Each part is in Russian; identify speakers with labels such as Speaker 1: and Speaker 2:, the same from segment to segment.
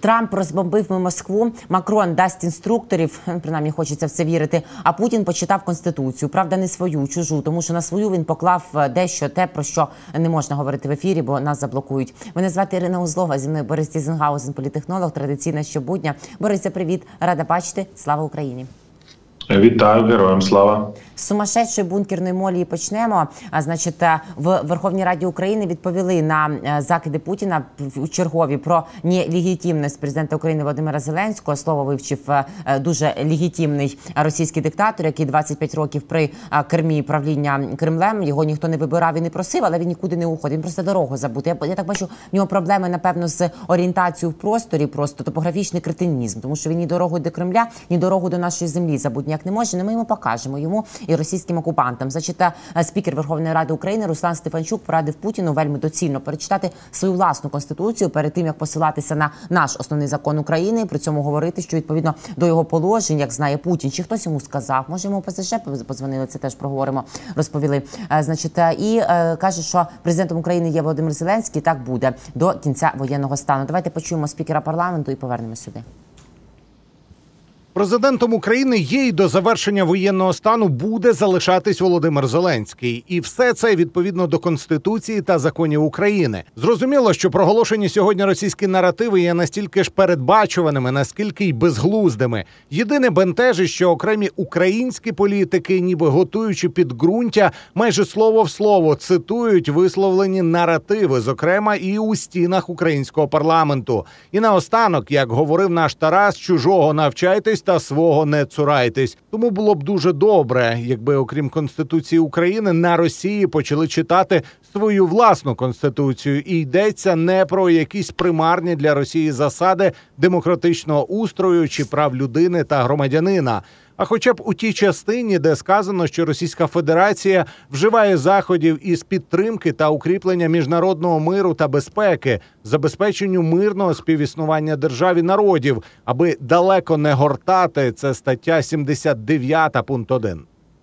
Speaker 1: Трамп розбомбив Москву, Макрон дасть інструкторів, принаймні хочеться в це вірити, а Путін почитав Конституцію. Правда, не свою, чужу, тому що на свою він поклав дещо те, про що не можна говорити в ефірі, бо нас заблокують. Мене звати Ірина Узлова, зі мною Борис Тізенгаузен, політехнолог, традиційно щобудня. Борисе, привіт, рада бачити, слава Україні.
Speaker 2: Вітаю, героям слава.
Speaker 1: З сумасшедшої бункерної молії почнемо. Значить, в Верховній Раді України відповіли на закиди Путіна у чергові про нелегітимність президента України Володимира Зеленського. Слово вивчив дуже легітимний російський диктатор, який 25 років при кермі правління Кремлем. Його ніхто не вибирав і не просив, але він нікуди не уходить. Він просто дорогу забув. Я так бачу, в нього проблеми, напевно, з орієнтацією в просторі, просто топографічний кретинізм. Тому що він ні дорогу до Кремля, ні дорогу до нашої землі забути ніяк не може. Но ми йому покажемо, йому і російським окупантам. Значить, спікер Верховної Ради України Руслан Стефанчук порадив Путіну вельми доцільно перечитати свою власну конституцію перед тим, як посилатися на наш основний закон України, і при цьому говорити, що відповідно до його положень, як знає Путін, чи хтось йому сказав, може йому ОПЗЖ подзвонили, це теж проговоримо, розповіли. Значить, і каже, що президентом України є Володимир Зеленський, так буде до кінця воєнного стану. Давайте почуємо спікера парламенту і повернемось сюди.
Speaker 3: Президентом України є і до завершення воєнного стану буде залишатись Володимир Зеленський. І все це відповідно до Конституції та законів України. Зрозуміло, що проголошені сьогодні російські наративи є настільки ж передбачуваними, наскільки й безглуздими. Єдине бентежить, що окремі українські політики, ніби готуючи підґрунтя, майже слово в слово цитують висловлені наративи, зокрема і у стінах українського парламенту. І наостанок, як говорив наш Тарас, чужого навчайтесь та свого не цурайтесь. Тому було б дуже добре, якби, окрім Конституції України, на Росії почали читати свою власну Конституцію. І йдеться не про якісь примарні для Росії засади демократичного устрою чи прав людини та громадянина. А хоча б у тій частині, де сказано, що Російська Федерація вживає заходів із підтримки та укріплення міжнародного миру та безпеки, забезпеченню мирного співіснування держав і народів, аби далеко не гортати, це стаття 79 пункт 1.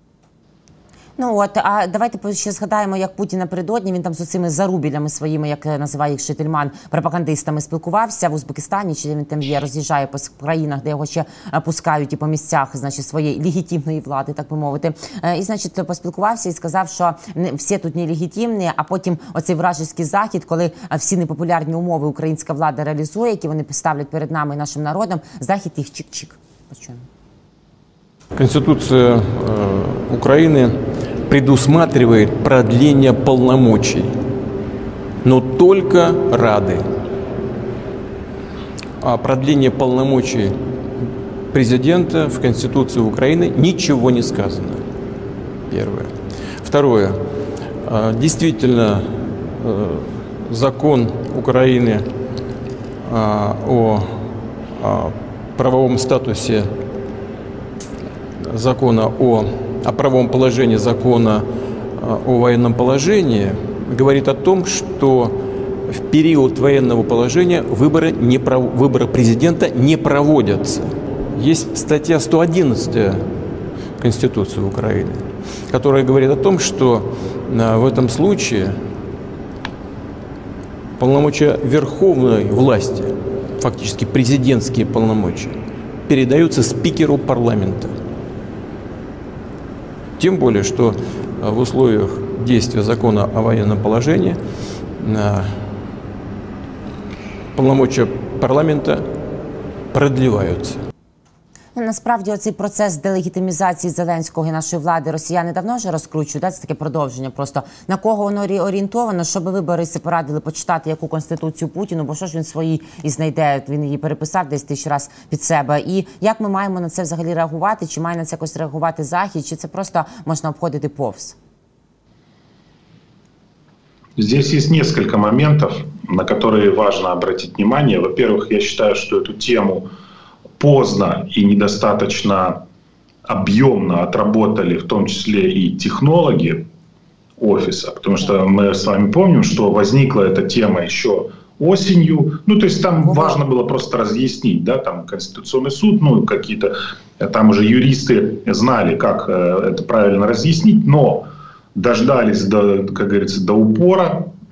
Speaker 1: Ну от, а давайте ще згадаємо, як Путін напередодні, він там з цими зарубілями своїми, як називає їх Шительман, пропагандистами спілкувався в Узбекистані, чи він там є, роз'їжджає по країнах, де його ще пускають і по місцях, значить, своєї легітимної влади, так би мовити. І, значить, поспілкувався і сказав, що всі тут нелегітимні, а потім оцей вражеський захід, коли всі непопулярні умови українська влада реалізує, які вони поставлять перед нами і нашим народом, захід їх чик-чик. Почуємо.
Speaker 4: Конституция Украины предусматривает продление полномочий, но только Рады. О продлении полномочий президента в Конституции Украины ничего не сказано. Первое. Второе. Действительно, закон Украины о правовом статусе закона о правовом положении, закона о военном положении говорит о том, что в период военного положения выборы президента не проводятся. Есть статья 111 Конституции Украины, которая говорит о том, что в этом случае полномочия верховной власти, фактически президентские полномочия, передаются спикеру парламента. Тем более, что в условиях действия закона о военном положении полномочия парламента продлеваются.
Speaker 1: Насправді, оцей процес делегітимізації Зеленського і нашої влади росіяни давно вже розкручують. Це таке продовження просто. На кого воно орієнтовано, щоб ви, Борисе, порадили почитати, яку Конституцію Путіну, бо що ж він свої і знайде, він її переписав десь 1000 раз під себе. І як ми маємо на це взагалі реагувати? Чи має на це якось реагувати Захід, чи це просто можна обходити повз?
Speaker 2: Здесь есть несколько моментов, на которые важно обратить внимание. Во-первых, я считаю, что эту тему поздно и недостаточно объемно отработали, в том числе и технологи офиса, потому что мы с вами помним, что возникла эта тема еще осенью. Ну, то есть там важно было просто разъяснить, да, там Конституционный суд, ну, какие-то там уже юристы знали, как это правильно разъяснить, но дождались, как говорится, до упора,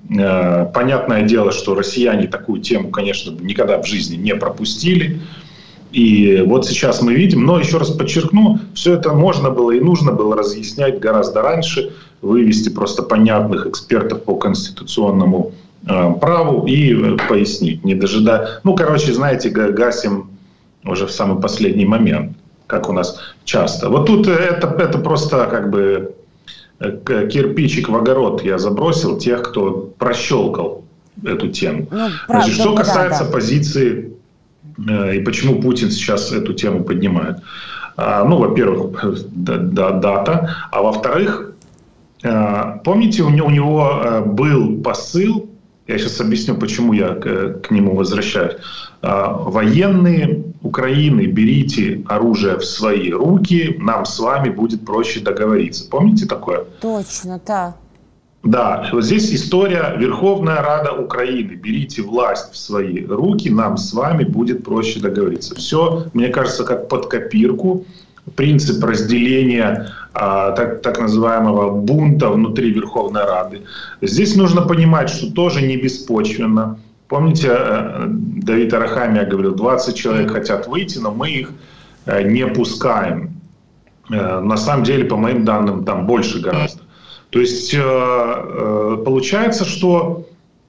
Speaker 2: Понятное дело, что россияне такую тему, конечно, никогда в жизни не пропустили. И вот сейчас мы видим, но еще раз подчеркну, все это можно было и нужно было разъяснять гораздо раньше, вывести просто понятных экспертов по конституционному праву и пояснить, не дожидая. Ну, короче, знаете, гасим уже в самый последний момент, как у нас часто. Вот тут это просто как бы кирпичик в огород я забросил тех, кто прощелкал эту тему. Значит, что касается позиции и почему Путин сейчас эту тему поднимает. Ну, во-первых, дата, а во-вторых, помните, у него был посыл, я сейчас объясню, почему я к нему возвращаюсь. Военные Украины, берите оружие в свои руки, нам с вами будет проще договориться. Помните такое?
Speaker 1: Точно, да.
Speaker 2: Да, вот здесь история Верховная Рада Украины. Берите власть в свои руки, нам с вами будет проще договориться. Все, мне кажется, как под копирку. Принцип разделения так называемого бунта внутри Верховной Рады. Здесь нужно понимать, что тоже не беспочвенно. Помните, Давид Арахамия говорил, 20 человек хотят выйти, но мы их не пускаем. На самом деле, по моим данным, там больше гораздо. То есть получается, что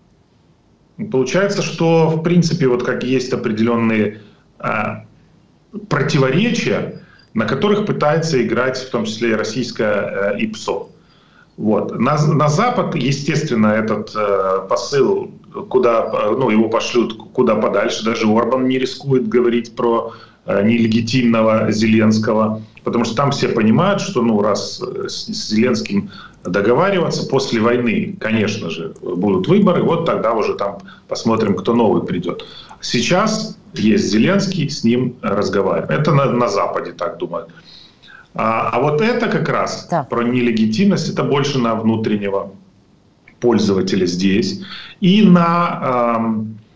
Speaker 2: в принципе вот как есть определенные противоречия, на которых пытается играть в том числе и российское ИПСО. Вот. На Запад, естественно, этот посыл, куда, ну, его пошлют куда подальше. Даже Орбан не рискует говорить про нелегитимного Зеленского, потому что там все понимают, что ну, раз с Зеленским договариваться после войны, конечно же, будут выборы, вот тогда уже там посмотрим, кто новый придет. Сейчас есть Зеленский, с ним разговариваем. Это на Западе так думают. А вот это как раз про нелегитимность, это больше на внутреннего пользователя здесь и на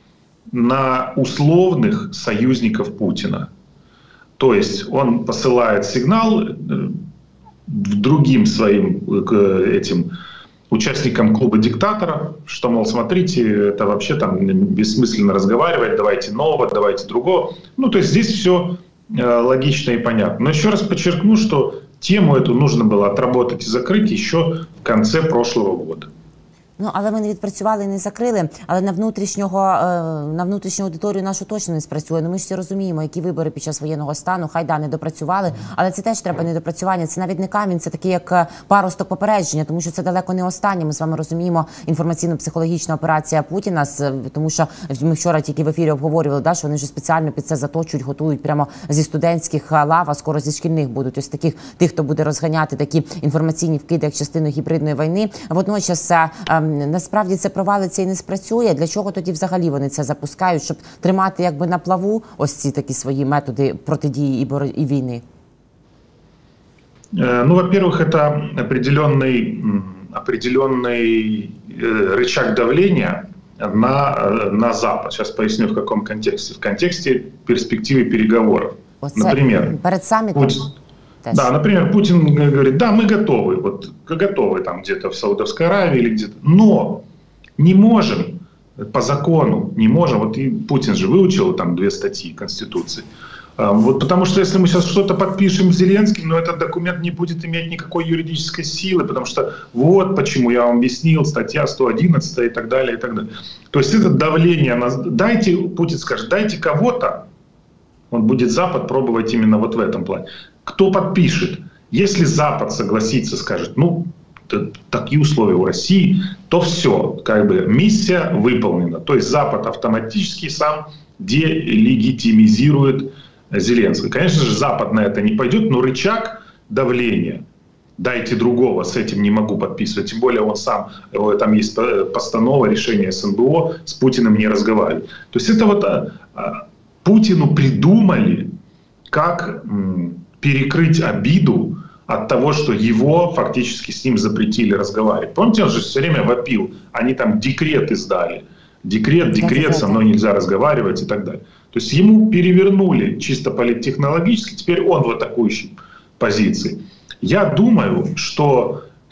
Speaker 2: условных союзников Путина. То есть он посылает сигнал другим своим этим участникам клуба диктаторов, что, мол, смотрите, это вообще там бессмысленно разговаривать, давайте нового, давайте другого. Ну, то есть здесь все логично и понятно. Но еще раз подчеркну, что тему эту нужно было отработать и закрыть еще в конце прошлого года.
Speaker 1: Ну, але ми не відпрацювали і не закрили, але на внутрішню аудиторію нашу точно не спрацює. Ну, ми ж всі розуміємо, які вибори під час воєнного стану, хай да, не допрацювали, але це теж треба недопрацювання, це навіть не камінь, це такий як паросток попередження, тому що це далеко не останнє. Ми з вами розуміємо інформаційно-психологічна операція Путіна, тому що ми вчора тільки в ефірі обговорювали, да, що вони вже спеціально під це заточують, готують прямо зі студентських лав, а скоро зі шкільних будуть. Ось таких, тих, хто буде розганяти такі інформаційні вкиди, як частину гібридної війни. Водночас насправді це провалиться і не спрацює. Для чого тоді взагалі вони це запускають? Щоб тримати якби на плаву ось ці такі свої методи протидії і війни?
Speaker 2: Ну, во-первых, это определенный рычаг давления на Запад. Сейчас поясню, в каком контексте. В контексте перспективы переговоров. Например,
Speaker 1: перед саммитом?
Speaker 2: Да, например, Путин говорит, да, мы готовы, вот готовы там где-то в Саудовской Аравии или где-то, но не можем, по закону не можем, вот и Путин же выучил там 2 статьи Конституции, вот потому что если мы сейчас что-то подпишем с Зеленским, но этот документ не будет иметь никакой юридической силы, потому что вот почему я вам объяснил, статья 111 и так далее, и так далее. То есть это давление, дайте, Путин скажет, дайте кого-то, он будет Запад пробовать именно вот в этом плане. Кто подпишет? Если Запад согласится, скажет, ну, такие условия у России, то все, как бы миссия выполнена. То есть Запад автоматически сам делегитимизирует Зеленского. Конечно же, Запад на это не пойдет, но рычаг давления, дайте другого, с этим не могу подписывать. Тем более он сам, там есть постанова, решение СНБО, с Путиным не разговаривать. То есть это вот Путину придумали, как перекрыть обиду от того, что его фактически с ним запретили разговаривать. Помните, он же все время вопил, они там декрет издали. Декрет, со мной нельзя разговаривать и так далее. То есть ему перевернули чисто политтехнологически, теперь он в атакующей позиции. Я думаю, что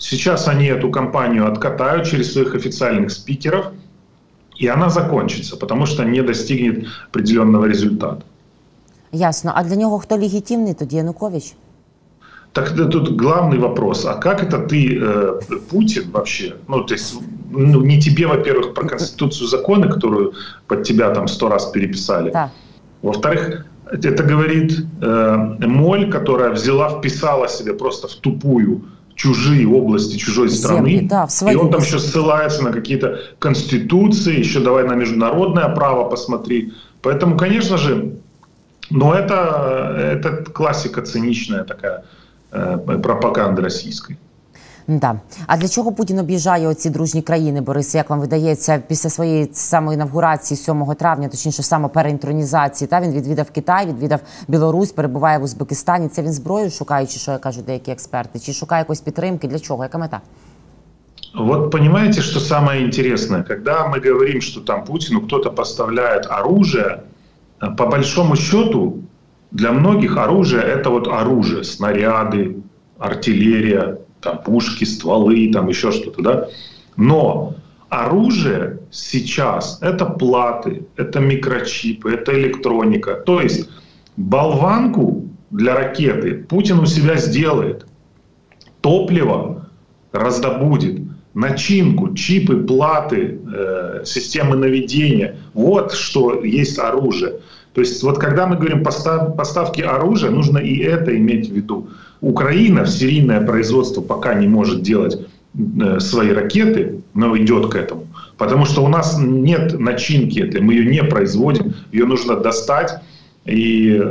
Speaker 2: Сейчас они эту кампанию откатают через своих официальных спикеров, и она закончится, потому что не достигнет определенного результата.
Speaker 1: Ясно. А для нього хто легітимний тоді? Янукович?
Speaker 2: Так тут главный вопрос, а как это ты, Путин вообще, ну то есть не тебе, во-первых, про Конституцию законы, которую под тебя там 100 раз переписали,
Speaker 1: Да.
Speaker 2: Во-вторых, это говорит моль, которая взяла, вписала себе просто в тупую чужие области чужой страны,
Speaker 1: да, в свою
Speaker 2: и он там
Speaker 1: область.
Speaker 2: еще ссылается на какие-то конституции, еще давай на международное право посмотри. Поэтому, конечно же, но это классика циничная такая пропаганди російської.
Speaker 1: Да. А для чого Путін об'їжджає оці дружні країни, Борис, як вам видається, після своєї самоінавгурації 7 травня, точніше самопереінтронізації, та він відвідав Китай, відвідав Білорусь, перебуває в Узбекистані. Це він зброю шукає, чи що, кажуть деякі експерти, чи шукає якоїсь підтримки, для чого, яка мета?
Speaker 2: Вот понимаете, что самое интересное, когда мы говорим, что там Путину кто-то поставляет оружие, по большому счету для многих оружие – это вот оружие, снаряды, артиллерия, там пушки, стволы, там еще что-то, да. Но оружие сейчас – это платы, это микрочипы, это электроника. То есть болванку для ракеты Путин у себя сделает, топливо раздобудет, начинку, чипы, платы, системы наведения. Вот что есть оружие. То есть вот когда мы говорим поставки оружия, нужно и это иметь в виду. Украина в серийное производство пока не может делать свои ракеты, но идет к этому. Потому что у нас нет начинки этой, мы ее не производим, ее нужно достать и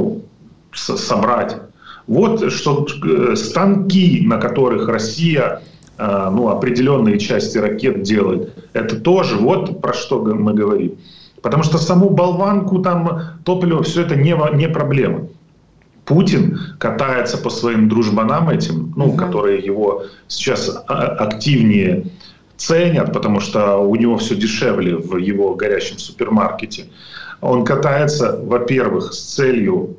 Speaker 2: собрать. Вот что станки, на которых Россия определенные части ракет делает, это тоже вот про что мы говорим. Потому что саму болванку, там, топливо, все это не проблема. Путин катается по своим дружбанам этим, которые его сейчас активнее ценят, потому что у него все дешевле в его горящем супермаркете. Он катается, во-первых, с целью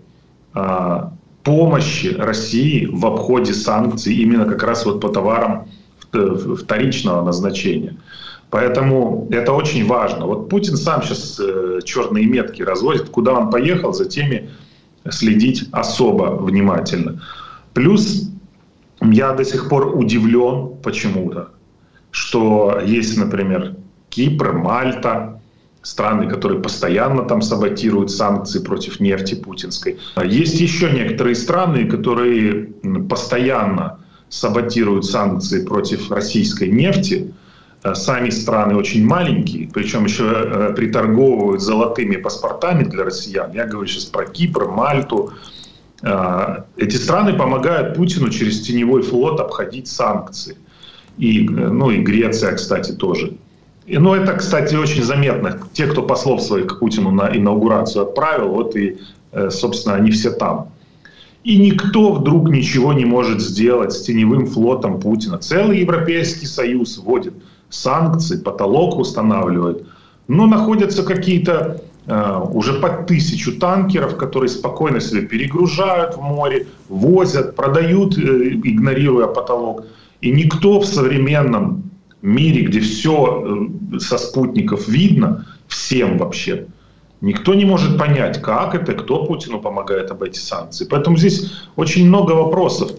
Speaker 2: помощи России в обходе санкций именно как раз вот по товарам вторичного назначения. Поэтому это очень важно. Вот Путин сам сейчас черные метки разводит, куда он поехал, за теми следить особо внимательно. Плюс я до сих пор удивлен почему-то, что есть, например, Кипр, Мальта, страны, которые постоянно там саботируют санкции против нефти путинской. Есть еще некоторые страны, которые постоянно саботируют санкции против российской нефти. Сами страны очень маленькие, причем еще приторговывают золотыми паспортами для россиян. Я говорю сейчас про Кипр, Мальту. Эти страны помогают Путину через теневой флот обходить санкции. И Греция, кстати, тоже. Это, кстати, очень заметно. Те, кто послов своих к Путину на инаугурацию отправил, вот и, собственно, они все там. И никто вдруг ничего не может сделать с теневым флотом Путина. Целый Европейский Союз вводит санкции, потолок устанавливает. Но находятся какие-то уже по 1000 танкеров, которые спокойно себе перегружают в море, возят, продают, игнорируя потолок. И никто в современном мире, где все со спутников видно, всем вообще, никто не может понять, как это, кто Путину помогает обойти санкции. Поэтому здесь очень много вопросов.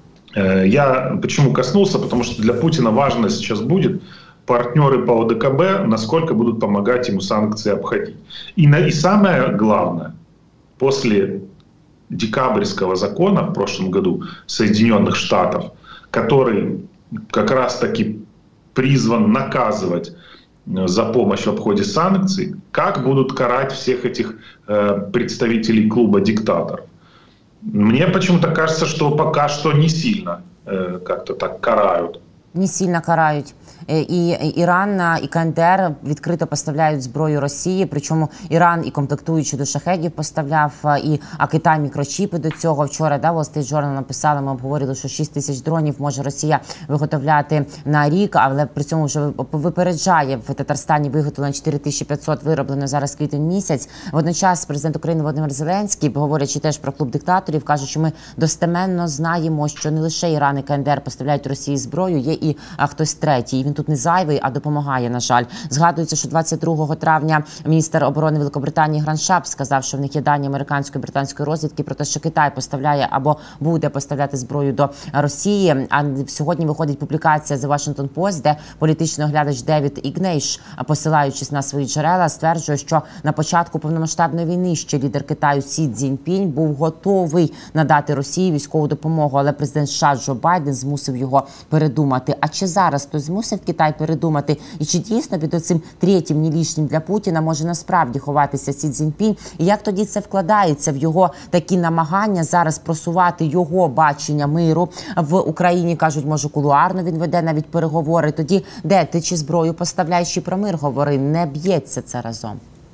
Speaker 2: Я почему коснулся? Потому что для Путина важно сейчас будет партнеры по ОДКБ, насколько будут помогать ему санкции обходить. И самое главное, после декабрьского закона в прошлом году Соединенных Штатов, который как раз-таки призван наказывать за помощь в обходе санкций, как будут карать всех этих представителей клуба диктаторов. Мне почему-то кажется, что пока что не сильно как-то так карают.
Speaker 1: Не сильно карають. І Іран, і КНДР відкрито поставляють зброю Росії, причому Іран і комплектуючі до шахедів поставляв, а Китай мікрочіпи до цього. Вчора Wall Street Journal написали, ми обговорили, що 6 тисяч дронів може Росія виготовляти на рік, але при цьому вже випереджає в Татарстані виготовлено 4500, вироблено зараз квітень місяць. Водночас президент України Володимир Зеленський, говорячи теж про клуб диктаторів, каже, що ми достеменно знаємо, що не лише Іран і КНДР поставляють Росії зброю, є і хтось третій. Він тут не зайвий, а допомагає, на жаль. Згадується, що 22 травня міністр оборони Великобританії Грант Шапс сказав, що в них є дані американської і британської розвідки про те, що Китай поставляє або буде поставляти зброю до Росії. А сьогодні виходить публікація The Washington Post, де політичний оглядач Девід Ігнейш, посилаючись на свої джерела, стверджує, що на початку повномасштабної війни ще лідер Китаю Сі Цзіньпінь був готовий надати Росії військову допомогу, але президент США Джо Байден змусив його передумати. А чи зараз хтось змусив Китай передумати? І чи дійсно під оцим третім ні лишнім для Путіна може насправді ховатися Сі Цзіньпінь? І як тоді це вкладається в його такі намагання зараз просувати його бачення миру в Україні? Кажуть, може кулуарно він веде навіть переговори. Тоді де ти чи зброю поставляєш, чи про мир говори? Не б'ється це разом.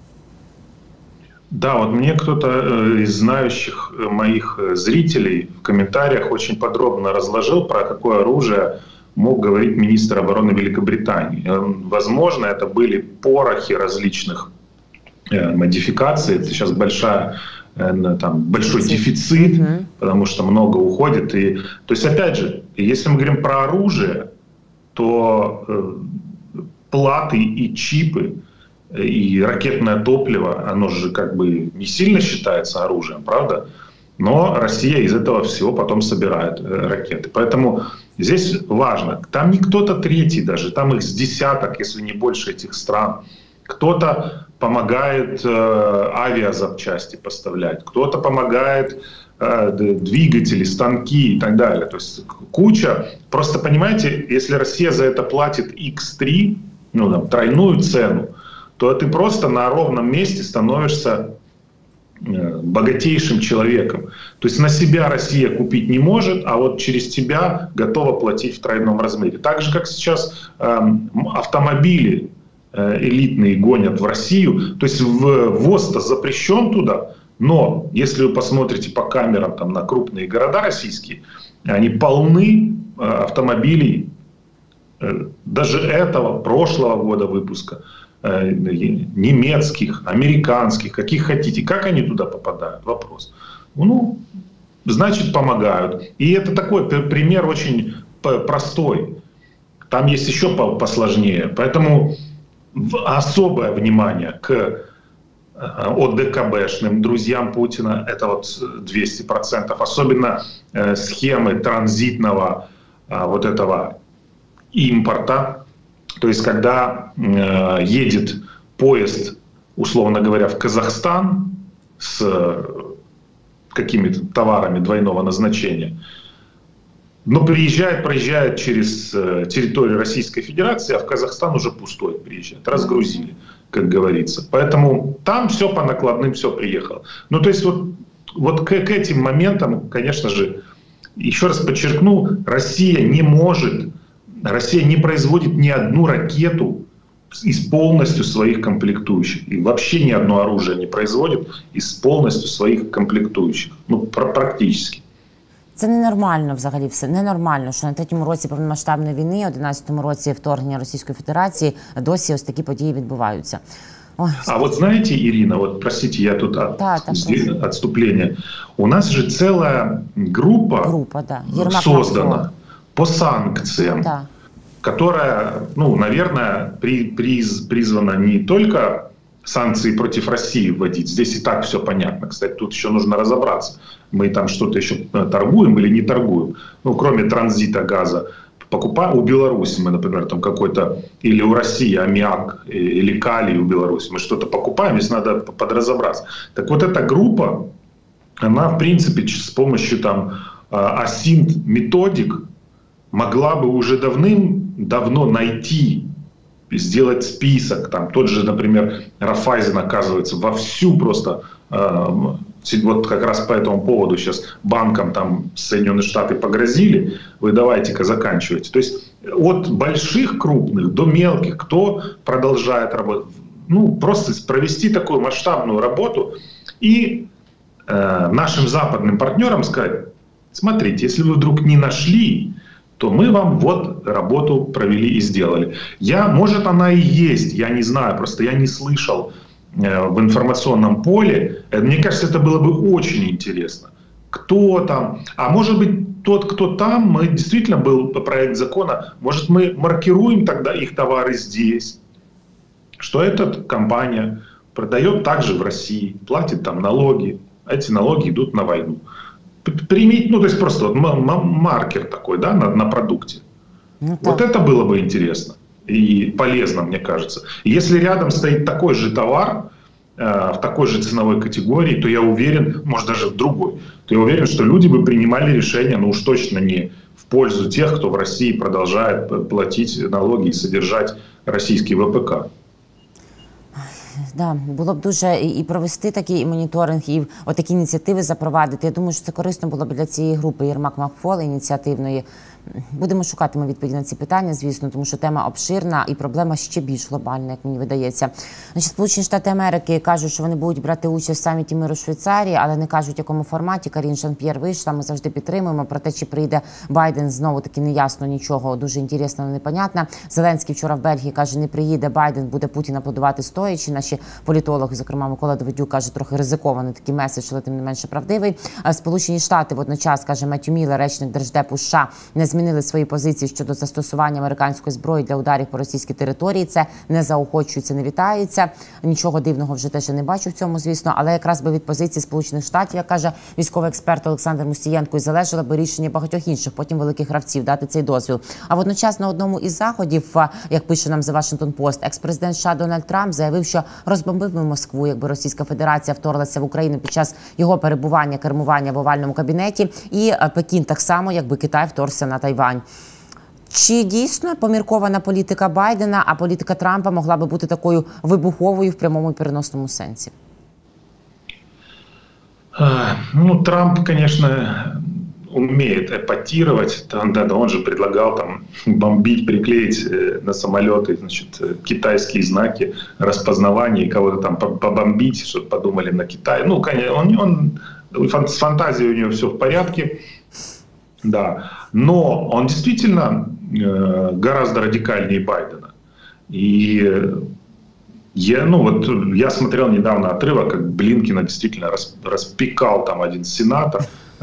Speaker 2: Да, вот мне кто-то из знающих моих зрителей в комментариях очень подробно разложил, про какое оружие мог говорить министр обороны Великобритании. Возможно, это были порохи различных модификаций. Это сейчас большой дефицит, потому что много уходит. То есть, опять же, если мы говорим про оружие, то платы и чипы, и ракетное топливо, оно же как бы не сильно считается оружием, правда? Но Россия из этого всего потом собирает ракеты. Поэтому здесь важно, там не кто-то третий даже, там их с десяток, если не больше этих стран. Кто-то помогает авиазапчасти поставлять, кто-то помогает двигатели, станки и так далее. То есть куча. Просто понимаете, если Россия за это платит X3, тройную цену, то ты просто на ровном месте становишься богатейшим человеком. То есть на себя Россия купить не может, а вот через тебя готова платить в тройном размере. Так же, как сейчас автомобили элитные гонят в Россию. То есть ввоз-то запрещен туда, но если вы посмотрите по камерам там, на крупные города российские, они полны автомобилей даже этого, прошлого года выпуска, немецких, американских, каких хотите. Как они туда попадают? Вопрос. Значит, помогают. И это такой пример очень простой. Там есть еще посложнее. Поэтому особое внимание к ОДКБшным друзьям Путина, это вот 200%. Особенно схемы транзитного вот этого импорта. То есть, когда едет поезд, условно говоря, в Казахстан с какими-то товарами двойного назначения, но проезжает через территорию Российской Федерации, а в Казахстан уже пустой приезжает, разгрузили, как говорится. Поэтому там все по накладным, все приехало. То есть вот к этим моментам, конечно же, еще раз подчеркну, Россия не производит ни одну ракету из полностью своих комплектующих. И вообще ни одно оружие не производит из полностью своих комплектующих. Практически.
Speaker 1: Це ненормально взагалі все. Ненормально, що на 3-му році повномасштабної війни, 11-му році вторгнення Російської Федерації, досі ось такі події відбуваються. Ой.
Speaker 2: А вот знаете, Ирина, вот простите, я тут отступление. У нас же целая группа создана по санкциям, которая, наверное, призвана не только санкции против России вводить. Здесь и так все понятно. Кстати, тут еще нужно разобраться. Мы там что-то еще торгуем или не торгуем. Кроме транзита газа. Покупаем у Беларуси, мы, например, там какой-то, или у России аммиак, или калий у Беларуси. Мы что-то покупаем, здесь надо подразобраться. Так вот эта группа, она, в принципе, с помощью там асинт-методик могла бы уже давным-давно найти, сделать список. Там тот же, например, Рафайзен, оказывается, вовсю просто Вот как раз по этому поводу сейчас банкам там Соединенные Штаты погрозили, вы давайте-ка заканчивайте. То есть от больших, крупных до мелких, кто продолжает работать. Ну, просто провести такую масштабную работу и нашим западным партнерам сказать, смотрите, если вы вдруг не нашли, то мы вам вот работу провели и сделали. Может, она и есть, я не знаю, просто я не слышал в информационном поле. Мне кажется, это было бы очень интересно. Кто там? А может быть, тот, кто там, мы действительно был проект закона, может, мы маркируем тогда их товары здесь, что эта компания продает также в России, платит там налоги, а эти налоги идут на войну. Примите, ну, то есть просто вот маркер такой, да, на продукте. Ну, вот это было бы интересно и полезно, мне кажется. И если рядом стоит такой же товар, в такой же ценовой категории, то я уверен, может даже в другой, то я уверен, что люди бы принимали решение, ну уж точно не в пользу тех, кто в России продолжает платить налоги и содержать российский ВПК.
Speaker 1: Да, було б дуже і провести такий моніторинг, і отакі ініціативи запровадити. Я думаю, що це корисно було б для цієї групи Єрмак-Макфол ініціативної. Будемо шукати відповіді на ці питання, звісно, тому що тема обширна і проблема ще більш глобальна, як мені видається. Значить, Сполучені Штати Америки кажуть, що вони будуть брати участь в саміті миру Швейцарії, але не кажуть, в якому форматі. Карін Жан-П'єр вийшла, ми завжди підтримуємо. Про те, чи прийде Байден, знову-таки неясно нічого, дуже інтересно, непонятно. Зеленський вчора в Бельгії каже, не приїде Байден, буде Путін аплодувати стоячи. Наші політологи, зокрема Микола Давидюк, каже, трохи ризикований такий меседж, але тим не менше правдивий. Сполучені Штати водночас, каже Меттью Міллер, речник Держдепу США, не змінили свої позиції щодо застосування американської зброї для ударів по російській території. Це не заохочується, не вітається. Нічого дивного вже теж не бачу в цьому, звісно, але якраз би від позиції Сполучених Штатів, як каже військовий експерт Олександр Мусієнко, і залежало би рішення багатьох інших, потім великих гравців, дати цей дозвіл. А водночас на одному із заходів, як пише нам The Washington Post, екс-президент США Дональд Трамп заявив, що розбомбив би Москву, якби Російська Федерація вторглася в Україну під час його кермування в овальному кабінеті, і Пекін так само, якби Китай вторгся на Тайвань. Чи дійсно поміркована політика Байдена, а політика Трампа могла би бути такою вибуховою в прямому і переносному сенсі?
Speaker 2: Ну, Трамп, конечно, умеет эпатировать. Он же предлагал там бомбить, приклеить на самолеты, значит, китайские знаки распознавания и кого-то там побомбить, чтобы подумали на Китай. Ну, конечно, с фантазией у него все в порядке. Да, но он действительно гораздо радикальнее Байдена. И я смотрел недавно отрывок, как Блинкена действительно распекал там один сенатор,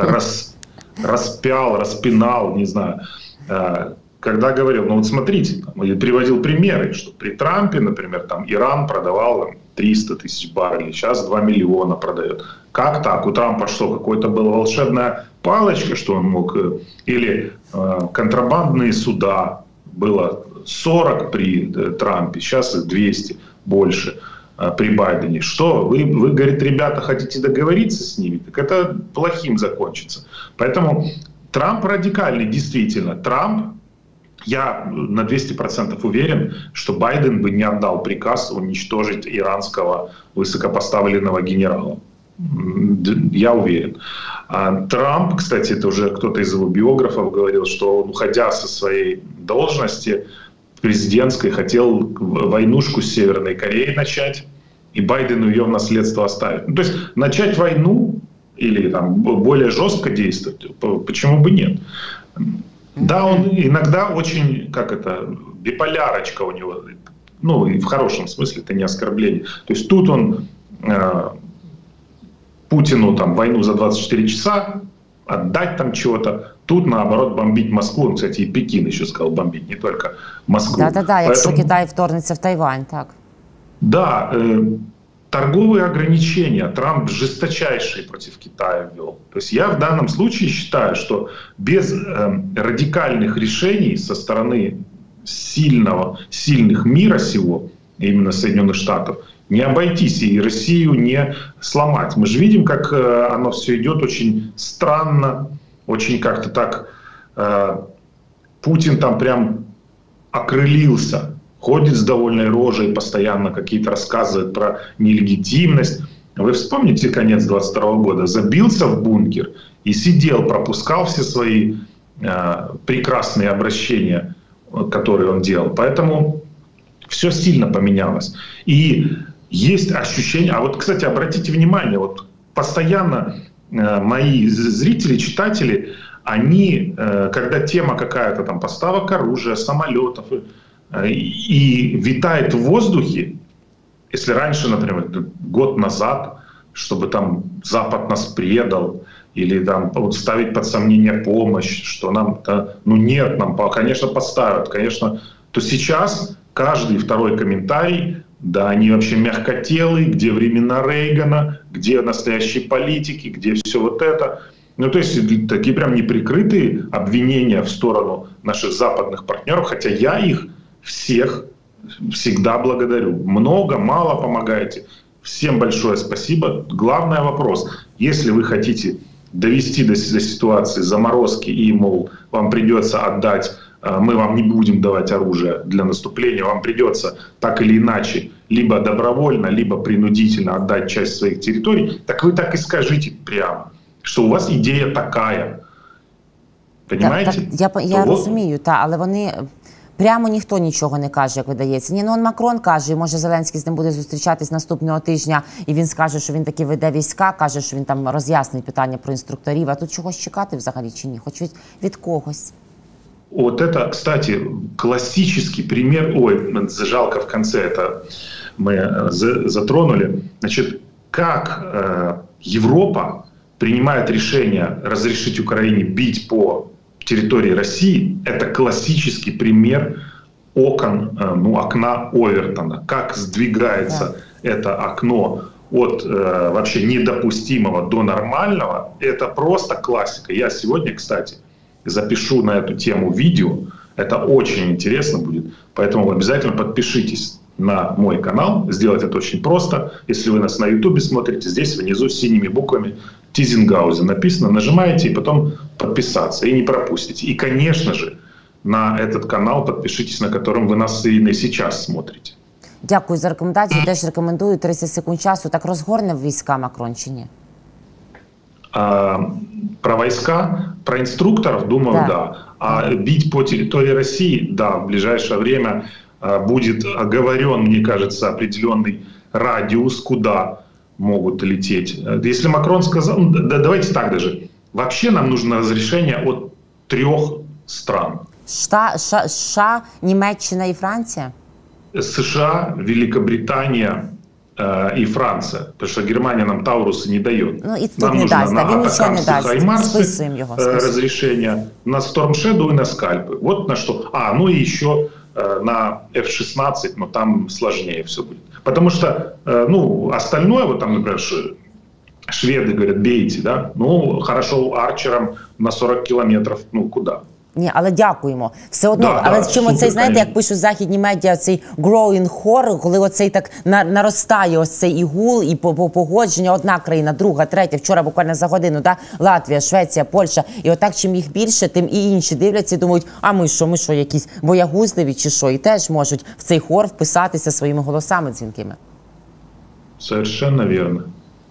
Speaker 2: распинал, не знаю. Когда говорил, ну вот смотрите, приводил примеры, что при Трампе, например, там Иран продавал 300 тысяч баррелей, сейчас 2 миллиона продает. Как так? У Трампа что, какой-то была волшебная палочка, что он мог... Или контрабандные суда, было 40 при Трампе, сейчас их 200 больше при Байдене. Что? Вы, говорит, ребята, хотите договориться с ними? Так это плохим закончится. Поэтому Трамп радикальный, действительно. Трамп, я на 200% уверен, что Байден бы не отдал приказ уничтожить иранского высокопоставленного генерала. Я уверен. А Трамп, кстати, это уже кто-то из его биографов говорил, что он, уходя со своей должности президентской, хотел войнушку с Северной Кореей начать, и Байдену ее в наследство оставить. Ну, то есть начать войну или там более жестко действовать, почему бы нет? Да, он иногда очень, биполярочка у него, ну и в хорошем смысле, это не оскорбление. То есть тут он Путину там войну за 24 часа, отдать там чего-то, тут наоборот бомбить Москву, он, кстати, и Пекин еще сказал бомбить, не только Москву.
Speaker 1: Да-да-да, якщо Китай вторгнеться в Тайвань, так.
Speaker 2: Да, торговые ограничения Трамп жесточайшие против Китая ввел. То есть я в данном случае считаю, что без радикальных решений со стороны сильных мира сего, именно Соединенных Штатов, не обойтись и Россию не сломать. Мы же видим, как оно все идет очень странно, очень как-то так. Путин там прям окрылился, ходит с довольной рожей, постоянно какие-то рассказывает про нелегитимность. Вы вспомните конец 22 года. Забился в бункер и сидел, пропускал все свои прекрасные обращения, которые он делал. Поэтому все сильно поменялось. И есть ощущение... А вот, кстати, обратите внимание, вот постоянно мои зрители, читатели, они, когда тема какая-то там поставок оружия, самолетов, и витает в воздухе, если раньше, например, год назад, чтобы там Запад нас предал, или там вот ставить под сомнение помощь, что нам, ну нет, нам, конечно, поставят, конечно, то сейчас каждый второй комментарий, да, они вообще мягкотелые, где времена Рейгана, где настоящие политики, где все вот это. Ну, то есть такие прям неприкрытые обвинения в сторону наших западных партнеров, хотя я их всех всегда благодарю. Много, мало помогаете. Всем большое спасибо. Главный вопрос. Если вы хотите довести до ситуации заморозки и, мол, вам придется отдать, мы вам не будем давать оружие для наступления, вам придется так или иначе, либо добровольно, либо принудительно отдать часть своих территорий, так вы так и скажите прямо, что у вас идея такая. Понимаете?
Speaker 1: Я розумію, але вони... Прямо ніхто нічого не каже, як видається. Ні, ну он Макрон каже, і може Зеленський з ним буде зустрічатись наступного тижня, і він скаже, що він таки веде війська, каже, що він там роз'яснить питання про інструкторів. А тут чогось чекати взагалі чи ні? Хоч від когось.
Speaker 2: Вот это, кстати, классический пример, ой, жалко в конце это мы затронули, значит, как Европа принимает решение разрешить Украине бить по территории России, это классический пример окна Овертона. Как сдвигается это окно от вообще недопустимого до нормального, это просто классика. Я сегодня, кстати, запишу на эту тему видео, это очень интересно будет, поэтому обязательно подпишитесь на мой канал, сделать это очень просто. Если вы нас на YouTube смотрите, здесь внизу синими буквами Тизенгаузен написано, нажимаете и потом подписаться, и не пропустите. И, конечно же, на этот канал подпишитесь, на котором вы нас и сейчас смотрите.
Speaker 1: Дякую за рекомендацію. Теж рекомендую 30 секунд часу. Так розгорне війська Макрон чи ні?
Speaker 2: Про войска, про инструкторов, думаю, да. А бить по территории России, да, в ближайшее время будет оговорен, мне кажется, определенный радиус, куда могут лететь. Если Макрон сказал, давайте так даже, вообще нам нужно разрешение от 3 стран.
Speaker 1: США, Німеччина і Франція?
Speaker 2: США, Великобритания и Франция. Потому что Германия нам Таурусы не дает.
Speaker 1: Ну, и тут
Speaker 2: нам
Speaker 1: не
Speaker 2: нужно
Speaker 1: даст,
Speaker 2: на
Speaker 1: він нічого не дасть.
Speaker 2: Хаймарсы разрешение, на Storm Shadow и на скальпы. Вот на что. Ну и еще на F-16, но там сложнее все будет. Потому что, остальное, вот там, например, шведы говорят, бейте, да? Ну, хорошо, арчерам на 40 километров, куда?
Speaker 1: Ні, але дякуємо. Все одно, але чим оцей, знаєте, як пишуть західні медіа, цей growing horror, коли оцей так наростає ось цей і гул, і погодження, одна країна, друга, третя, вчора буквально за годину, да? Латвія, Швеція, Польща, і отак чим їх більше, тим і інші дивляться і думають, а ми що, якісь боягузливі чи що, і теж можуть в цей хор вписатися своїми голосами дзвінкими.
Speaker 2: Совершенно вірно.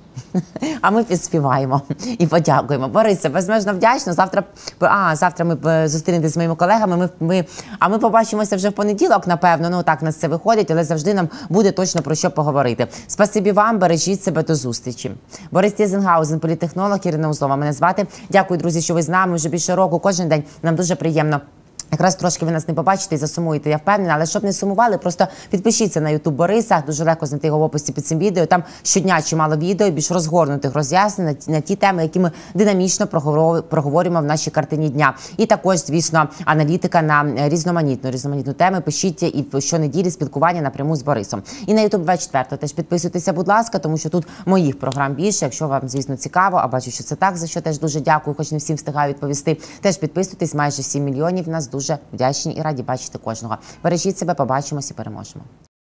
Speaker 1: А ми підспіваємо і подякуємо. Борисе, безмежно вдячна. Завтра ми зустрінемося з моїми колегами. Ми побачимося вже в понеділок, напевно. Так нас це виходить, але завжди нам буде точно про що поговорити. Спасибі вам, бережіть себе, до зустрічі. Борис Тізенгаузен, політтехнолог, Ірина Узлова мене звати. Дякую, друзі, що ви з нами вже більше року. Кожен день нам дуже приємно. Якраз трошки ви нас не побачите і засумуєте, я впевнена. Але щоб не сумували, просто підпишіться на YouTube Бориса. Дуже легко знайти його в описі під цим відео. Там щодня чимало відео, більш розгорнутих роз'яснень на ті теми, які ми динамічно проговорюємо в нашій картині дня. І також, звісно, аналітика на різноманітну тему. Пишіть і щонеділі спілкування напряму з Борисом. І на YouTube 24 теж підписуйтеся, будь ласка, тому що тут моїх програм більше. Якщо вам, звісно, цікаво, а бачу, що це так, за що теж дуже дякую, хоч не всім встигаю відповісти. Теж підписуйтесь, майже 7 мільйонів нас. Дуже вдячні і раді бачити кожного. Бережіть себе, побачимось і переможемо.